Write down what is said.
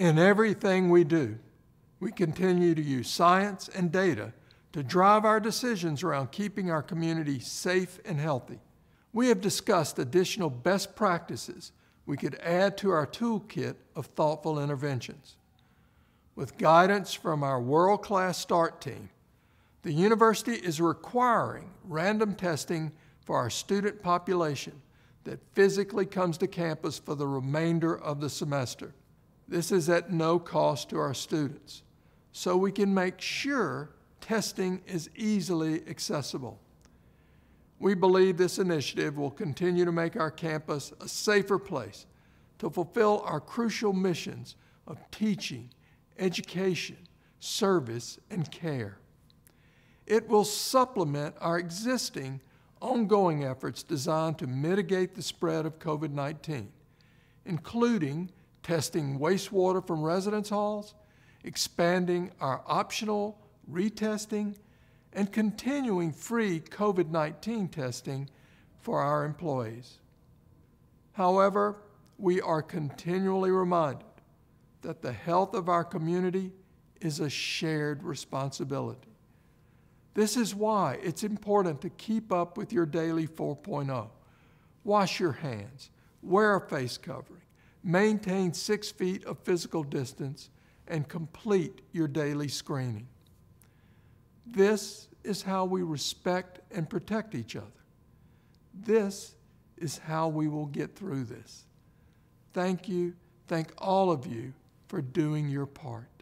In everything we do, we continue to use science and data to drive our decisions around keeping our community safe and healthy. We have discussed additional best practices we could add to our toolkit of thoughtful interventions. With guidance from our world-class START team, the university is requiring random testing for our student population that physically comes to campus for the remainder of the semester. This is at no cost to our students, so we can make sure testing is easily accessible. We believe this initiative will continue to make our campus a safer place to fulfill our crucial missions of teaching, education, service, and care. It will supplement our existing ongoing efforts designed to mitigate the spread of COVID-19, including testing wastewater from residence halls, expanding our optional retesting, and continuing free COVID-19 testing for our employees. However, we are continually reminded that the health of our community is a shared responsibility. This is why it's important to keep up with your daily 4.0. Wash your hands, wear a face covering, maintain 6 feet of physical distance, and complete your daily screening. This is how we respect and protect each other. This is how we will get through this. Thank you, thank all of you for doing your part.